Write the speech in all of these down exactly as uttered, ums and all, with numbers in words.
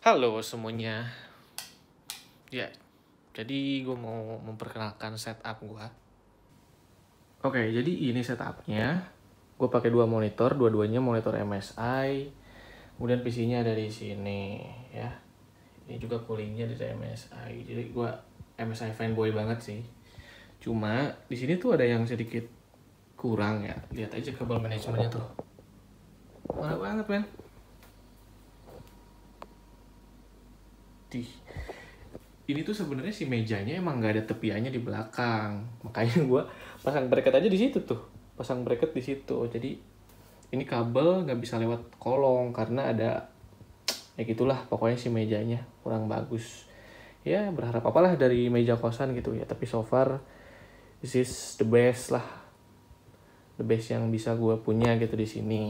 Halo semuanya. Ya, jadi gue mau memperkenalkan setup gue. Oke, jadi ini setupnya. Gue pakai dua monitor, dua-duanya monitor M S I. Kemudian P C-nya ada di sini, ya. Ini juga coolingnya dari M S I. Jadi gue M S I fanboy banget sih. Cuma di sini tuh ada yang sedikit kurang ya. Lihat aja kabel manajemennya tuh. Mana banget, men. Di ini tuh sebenarnya si mejanya emang nggak ada tepiannya di belakang, makanya gue pasang bracket aja di situ tuh, pasang bracket di situ. Jadi ini kabel nggak bisa lewat kolong karena ada ya gitulah, pokoknya si mejanya kurang bagus. Ya berharap apalah dari meja kosan gitu ya, tapi so far this is the best lah, the best yang bisa gue punya gitu di sini.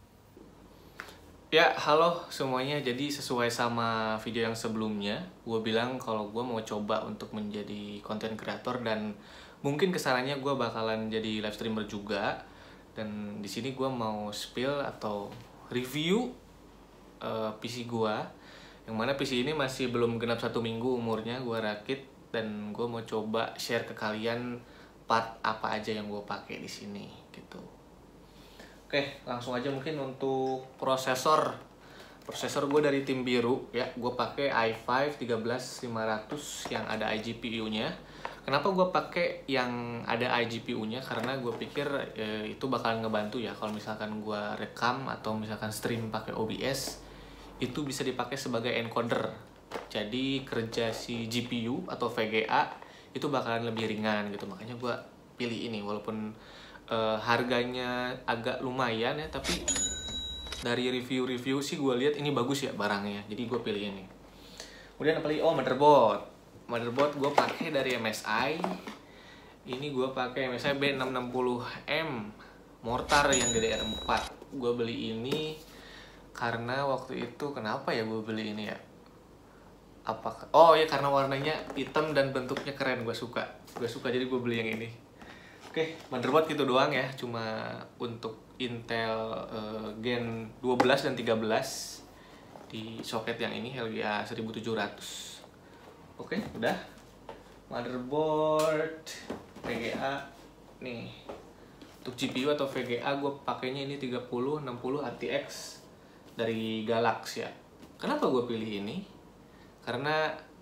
Ya, halo semuanya. Jadi sesuai sama video yang sebelumnya, gue bilang kalau gue mau coba untuk menjadi content creator dan mungkin kesananya gue bakalan jadi live streamer juga. Dan di sini gue mau spill atau review uh, P C gue, yang mana P C ini masih belum genap satu minggu umurnya gue rakit, dan gue mau coba share ke kalian part apa aja yang gue pakai di sini gitu. Oke, langsung aja mungkin untuk prosesor. Prosesor gue dari tim biru ya. Gue pakai i lima tiga belas lima ratus yang ada iGPU-nya. Kenapa gue pakai yang ada iGPU-nya? Karena gue pikir eh, itu bakalan ngebantu ya kalau misalkan gue rekam atau misalkan stream pakai O B S, itu bisa dipakai sebagai encoder. Jadi kerja si G P U atau V G A itu bakalan lebih ringan gitu. Makanya gue pilih ini walaupun Uh, harganya agak lumayan ya, tapi dari review-review sih gue lihat ini bagus ya barangnya, jadi gue pilih ini. Kemudian apa lagi? Oh, motherboard. Motherboard gue pakai dari M S I. Ini gue pakai M S I B enam enam nol M mortar yang D D R empat. Gue beli ini karena waktu itu kenapa ya gue beli ini ya? Apakah? Oh ya, karena warnanya hitam dan bentuknya keren, gue suka. Gue suka jadi gue beli yang ini. Oke, motherboard gitu doang ya, cuma untuk Intel uh, Gen dua belas dan tiga belas di soket yang ini L G A seribu tujuh ratus. Oke, udah. Motherboard V G A nih. Untuk G P U atau V G A gue pakainya ini tiga puluh enam puluh R T X dari Galax ya. Kenapa gue pilih ini? Karena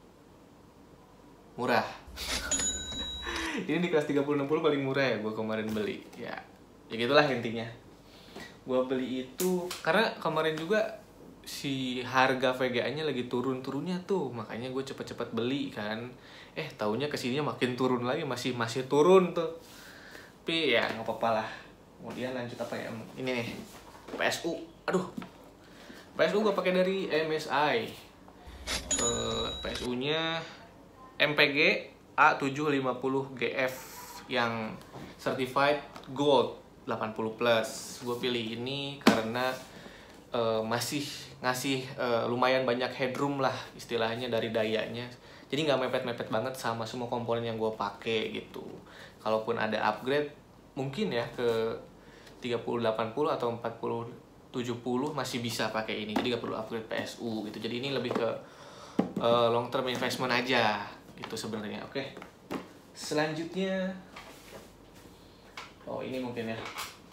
murah. Ini di kelas tiga puluh enam puluh paling murah ya gue kemarin beli. Ya, ya gitulah intinya. Gue beli itu karena kemarin juga si harga V G A-nya lagi turun-turunnya tuh, makanya gue cepet-cepet beli kan. Eh, taunya kesininya makin turun lagi, masih masih turun tuh. Tapi ya nggak apa-apa lah. Kemudian lanjut apa ya? Ini nih, P S U. Aduh, P S U gue pakai dari M S I. Uh, P S U-nya M P G A tujuh lima nol G F yang certified gold delapan puluh plus. Gue pilih ini karena uh, masih ngasih uh, lumayan banyak headroom lah istilahnya dari dayanya. Jadi nggak mepet-mepet banget sama semua komponen yang gue pakai gitu. Kalaupun ada upgrade mungkin ya ke tiga puluh delapan puluh atau empat puluh tujuh puluh masih bisa pakai ini. Jadi nggak perlu upgrade P S U gitu. Jadi ini lebih ke uh, long term investment aja itu sebenarnya. Oke, selanjutnya oh ini mungkin ya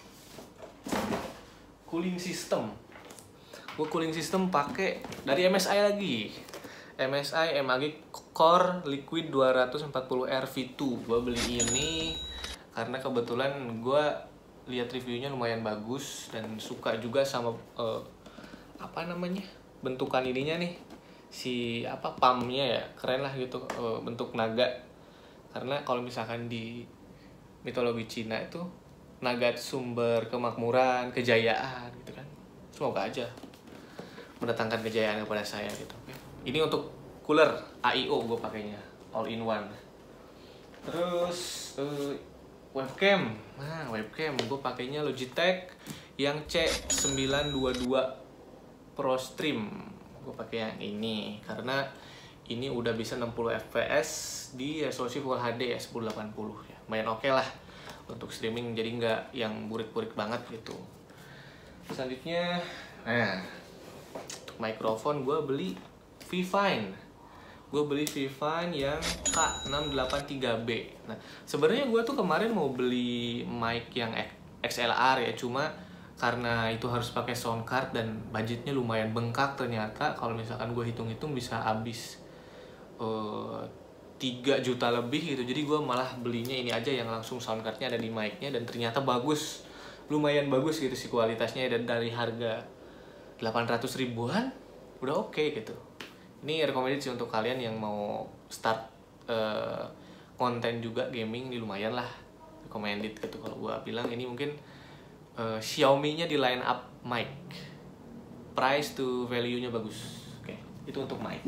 cooling system. Gue cooling system pakai dari M S I lagi, M S I M A G Core Liquid dua ratus empat puluh R V dua. Gue beli ini karena kebetulan gue lihat reviewnya lumayan bagus dan suka juga sama uh, apa namanya bentukan ininya nih, si apa pumpnya ya, keren lah gitu, uh, bentuk naga. Karena kalau misalkan di mitologi Cina itu naga sumber kemakmuran, kejayaan gitu kan. Semoga aja mendatangkan kejayaan kepada saya gitu. Ini untuk cooler A I O gue pakainya all in one. Terus uh, webcam. Nah, webcam gue pakainya Logitech yang C sembilan dua dua Pro Stream. Gue pakai yang ini karena ini udah bisa enam puluh F P S di resolusi Full H D ya seribu delapan puluh ya. Lumayan oke okay lah untuk streaming, jadi nggak yang burik-burik banget gitu. Selanjutnya, nah untuk mikrofon gue beli V-Fine. Gue beli V-Fine yang K enam delapan tiga B. Nah, sebenarnya gue tuh kemarin mau beli mic yang X L R ya, cuma karena itu harus pakai sound card dan budgetnya lumayan bengkak ternyata. Kalau misalkan gue hitung-hitung bisa habis uh, tiga juta lebih gitu. Jadi gue malah belinya ini aja yang langsung sound cardnya ada di mic-nya, dan ternyata bagus, lumayan bagus gitu sih kualitasnya, dan dari harga delapan ratus ribuan udah oke okay, gitu. Ini recommended sih untuk kalian yang mau start uh, konten juga gaming, ini lumayan lah recommended gitu. Kalau gue bilang ini mungkin uh, Xiaomi-nya di line up mic, price to value-nya bagus. Oke, okay, itu untuk mic.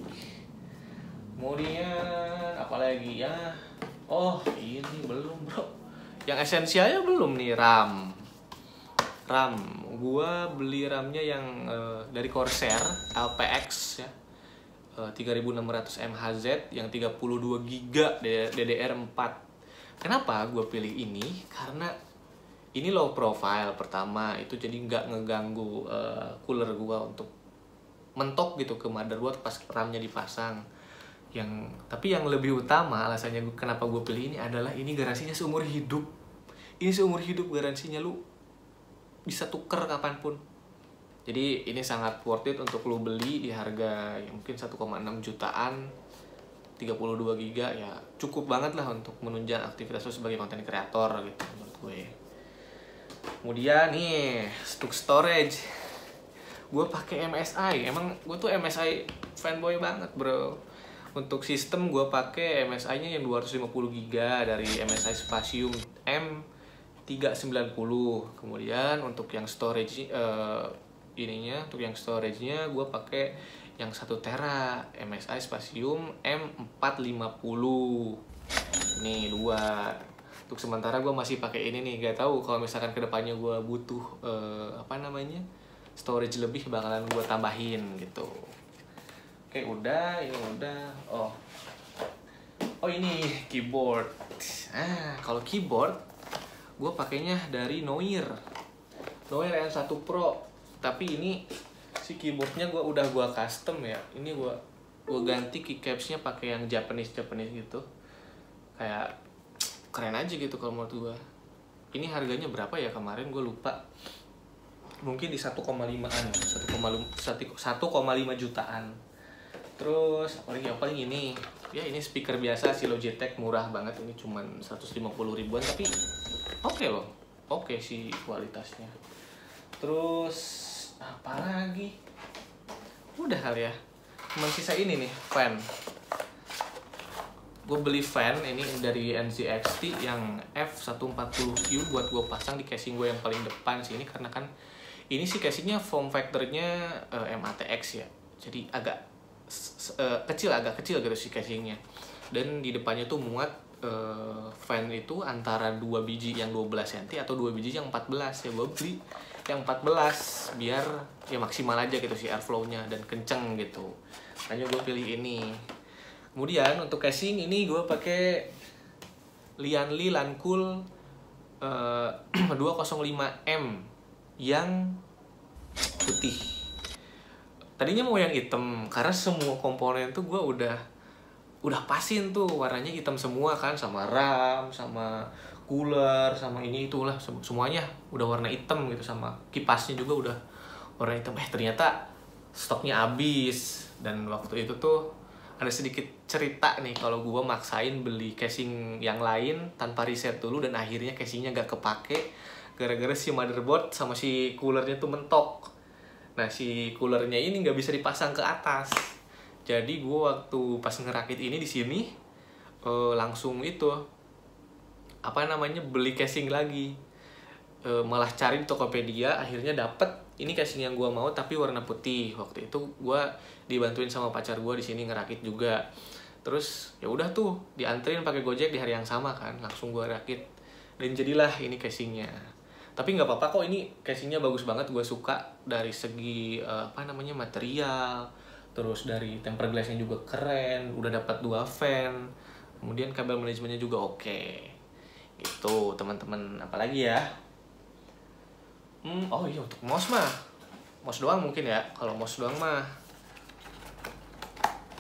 Kemudian apa lagi ya? Oh ini belum bro, yang esensialnya belum nih, RAM. RAM, gua beli RAM-nya yang uh, dari Corsair L P X ya, uh, tiga ribu enam ratus M H Z yang tiga puluh dua giga D D R empat. Kenapa gua pilih ini? Karena ini low profile pertama, itu jadi nggak ngeganggu uh, cooler gua untuk mentok gitu ke motherboard pas RAM-nya dipasang. Yang tapi yang lebih utama alasannya kenapa gue pilih ini adalah ini garansinya seumur hidup. Ini seumur hidup garansinya, lu bisa tuker kapanpun. Jadi ini sangat worth it untuk lu beli di harga ya mungkin satu koma enam jutaan, tiga puluh dua giga ya cukup banget lah untuk menunjang aktivitas lu sebagai content creator gitu menurut gue. Kemudian nih untuk storage, gue pakai M S I. Emang gue tuh M S I fanboy banget bro. Untuk sistem gue pakai M S I-nya yang dua ratus lima puluh giga dari M S I Spatium M tiga sembilan nol. Kemudian untuk yang storage uh, ininya, untuk yang storage-nya gue pakai yang satu tera M S I Spatium M empat lima nol. Nih dua. Untuk sementara gue masih pakai ini nih. Gak tahu kalau misalkan kedepannya gue butuh uh, apa namanya storage lebih, bakalan gue tambahin gitu. Oke, udah, ini udah. Oh, oh ini keyboard. Ah, kalau keyboard, gue pakainya dari Noir, Noir N satu Pro. Tapi ini si keyboardnya gue udah gue custom ya. Ini gue gue ganti keycapsnya pakai yang Japanese Japanese gitu. Kayak keren aja gitu kalau menurut gue. Ini harganya berapa ya kemarin gue lupa. Mungkin di satu koma lima-an, satu koma lima jutaan. Terus apalagi yang paling ini ya, ini speaker biasa sih Logitech, murah banget, ini cuman seratus lima puluh ribuan tapi oke okay loh, oke okay sih kualitasnya. Terus apa lagi, udah kali ya, cuman sisa ini nih fan. Gue beli fan ini dari N Z X T yang F seratus empat puluh Q buat gue pasang di casing gue yang paling depan sini, karena kan ini sih casingnya form factornya uh, M A T X ya, jadi agak Uh, kecil, agak kecil gitu sih casingnya. Dan di depannya tuh muat uh, fan itu antara dua biji yang dua belas sentimeter atau dua biji yang empat belas. Ya gue beli yang empat belas biar ya maksimal aja gitu sih airflow-nya dan kenceng gitu. Makanya gue pilih ini. Kemudian untuk casing ini gue pakai Lianli Lancool uh, dua nol lima M yang putih. Tadinya mau yang hitam karena semua komponen tuh gue udah udah pasin tuh warnanya hitam semua kan, sama RAM, sama cooler, sama ini itulah semuanya udah warna hitam gitu, sama kipasnya juga udah warna hitam. Eh ternyata stoknya habis, dan waktu itu tuh ada sedikit cerita nih kalau gue maksain beli casing yang lain tanpa riset dulu, dan akhirnya casingnya gak kepake gara-gara si motherboard sama si coolernya tuh mentok. Nah si coolernya ini nggak bisa dipasang ke atas, jadi gue waktu pas ngerakit ini di sini uh, langsung itu apa namanya beli casing lagi, uh, malah cari di Tokopedia, akhirnya dapet ini casing yang gue mau tapi warna putih. Waktu itu gue dibantuin sama pacar gue di sini ngerakit juga, terus ya udah tuh diantrin pakai Gojek di hari yang sama kan, langsung gue rakit dan jadilah ini casingnya. Tapi nggak apa-apa kok, ini casingnya bagus banget, gue suka dari segi uh, apa namanya material, terus dari tempered glassnya juga keren, udah dapat dua fan, kemudian kabel manajemennya juga oke, gitu teman-teman. Apalagi ya, hmm, oh iya untuk mouse mah, mouse doang mungkin ya. Kalau mouse doang mah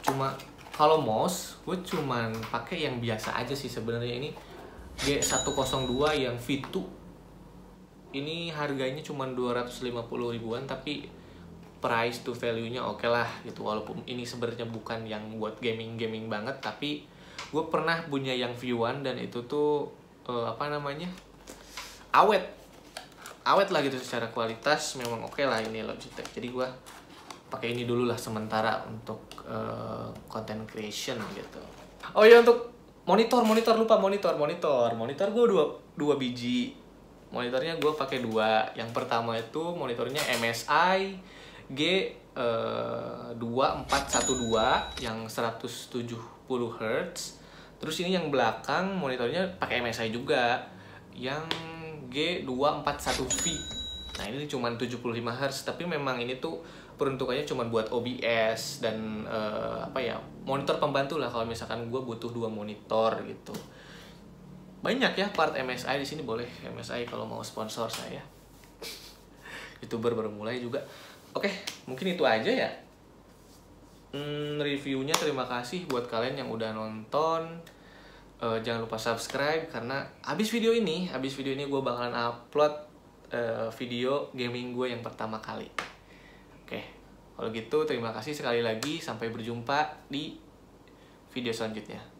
Cuma kalau mouse gue cuman pakai yang biasa aja sih sebenarnya. Ini G seratus dua yang V dua. Ini harganya cuma dua ratus lima puluh ribuan, tapi price to value-nya oke okay lah gitu. Walaupun ini sebenarnya bukan yang buat gaming-gaming banget, tapi gue pernah punya yang V satu dan itu tuh uh, apa namanya, awet awet lah gitu. Secara kualitas memang oke okay lah ini Logitech. Jadi gue pakai ini dulu lah sementara untuk uh, content creation gitu. Oh iya, untuk monitor monitor lupa monitor monitor monitor gue dua dua biji. Monitornya gue pakai dua. Yang pertama itu monitornya M S I G dua empat satu dua yang seratus tujuh puluh hertz. Terus ini yang belakang monitornya pakai M S I juga yang G dua empat satu V. Nah ini cuma tujuh puluh lima hertz, tapi memang ini tuh peruntukannya cuma buat O B S dan uh, apa ya, monitor pembantu lah kalau misalkan gue butuh dua monitor gitu. Banyak ya part M S I di sini, boleh M S I kalau mau sponsor saya. YouTuber baru mulai juga. Oke, mungkin itu aja ya. Hmm, reviewnya terima kasih buat kalian yang udah nonton. Uh, jangan lupa subscribe karena abis video ini, abis video ini gue bakalan upload uh, video gaming gue yang pertama kali. Oke, kalau gitu terima kasih sekali lagi. Sampai berjumpa di video selanjutnya.